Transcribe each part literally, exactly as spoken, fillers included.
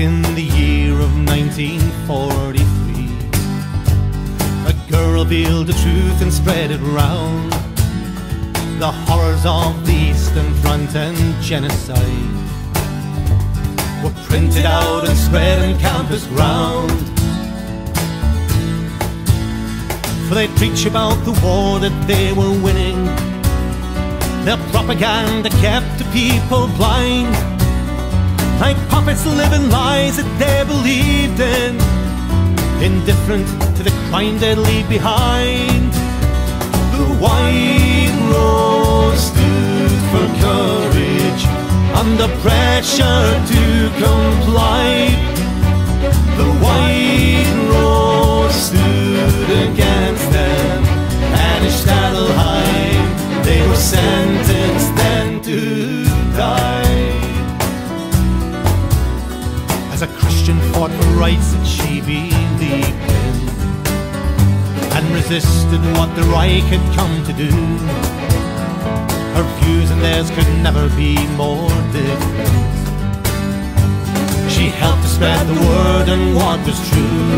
in the year of nineteen forty-three, a girl revealed the truth and spread it round. The horrors of the Eastern Front and genocide were printed out and spread on campus ground. For they'd preach about the war that they were winning. Their propaganda kept the people blind, like puppets living lies that they believed in, indifferent to the crime they'd leave behind. The White Rose stood for courage under pressure to comply. The White Rose stood against them, and in Stadelheim they were sentenced then to die. As a Christian fought for rights that she believed in, and resisted what the Reich had come to do, her views and theirs could never be more different. She helped to spread the word and what was true.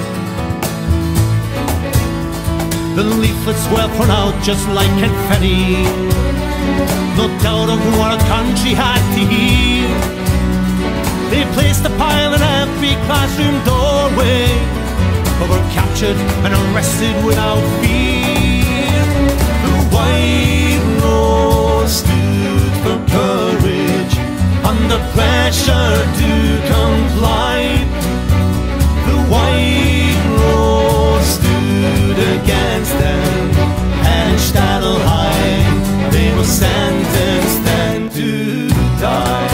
The leaflets were thrown out just like confetti, no doubt of what a country had to hear. They placed a pile in every classroom doorway, but were captured and arrested without fear. The White Rose stood for courage under pressure to comply. The White Rose stood against them, and in Stadelheim they were sentenced then to die.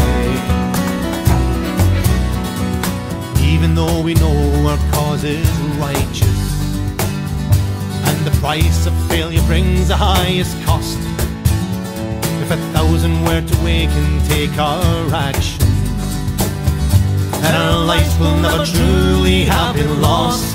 Even though we know our cause is righteous, and the price of failure brings the highest cost, if a thousand were to wake and take our actions, and our lives will never truly have been lost.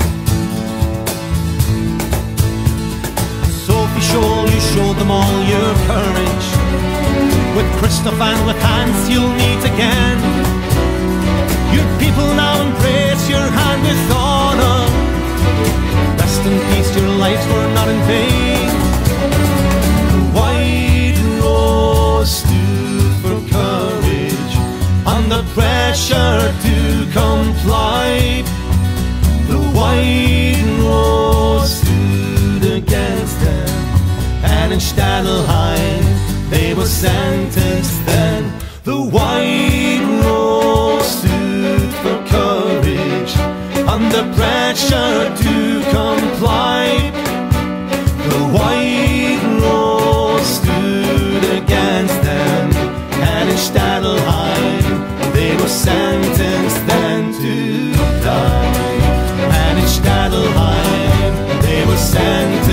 Sophia Scholl, you showed them all your courage. With Christoph and with Hans you'll meet again. Your people now embrace your hand with honor. Rest in peace, your lives were not in vain. The White Rose stood for courage under pressure to comply. The White Rose stood against them, and in Stadelheim they were sentenced then. The White Rose stood for courage under pressure to comply. The White Rose stood against them, and in Stadelheim they were sentenced then to die. And in Stadelheim they were sentenced